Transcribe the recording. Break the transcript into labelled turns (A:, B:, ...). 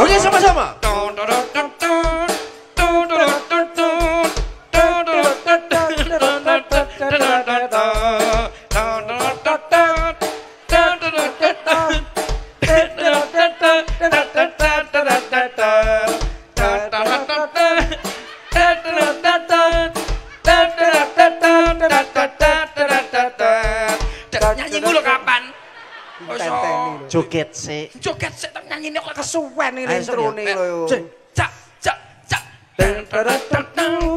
A: Semuanya sama-sama.
B: Nyanyi mulu kapan?
A: Joget sih.
B: Joget sih tak nyanyi nek
C: Kesuwen ini intro nih lho.
B: cak cak cak.